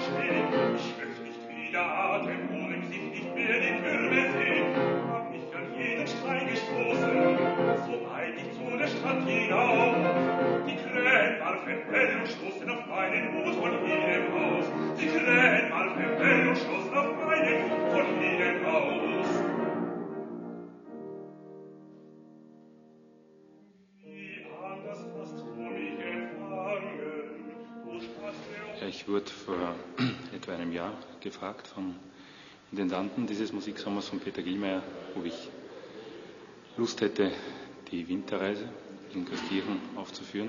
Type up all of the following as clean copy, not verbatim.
Ich wurde vor etwa einem Jahr gefragt vom Intendanten dieses Musiksommers, von Peter Gillmeier, ob ich Lust hätte, die Winterreise in Christkirchen aufzuführen.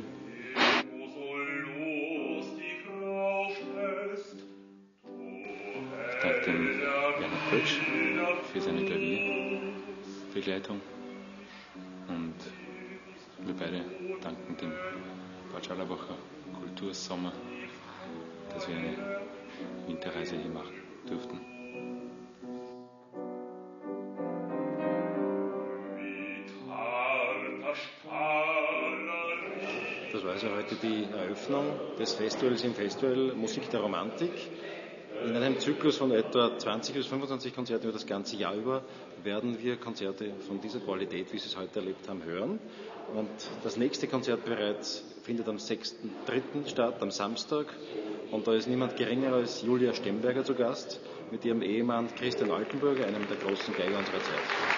Ich danke dem Bernhard Pötsch für seine Klavierbegleitung und wir beide danken dem Bad Scharlaubacher Kultursommer, dass wir eine Winterreise hier machen durften. Das war also heute die Eröffnung des Festivals im Festival Musik der Romantik. In einem Zyklus von etwa 20 bis 25 Konzerten über das ganze Jahr über werden wir Konzerte von dieser Qualität, wie Sie es heute erlebt haben, hören. Und das nächste Konzert bereits findet am 6.3. statt, am Samstag. Und da ist niemand geringer als Julia Stemberger zu Gast mit ihrem Ehemann Christian Altenburger, einem der großen Geiger unserer Zeit.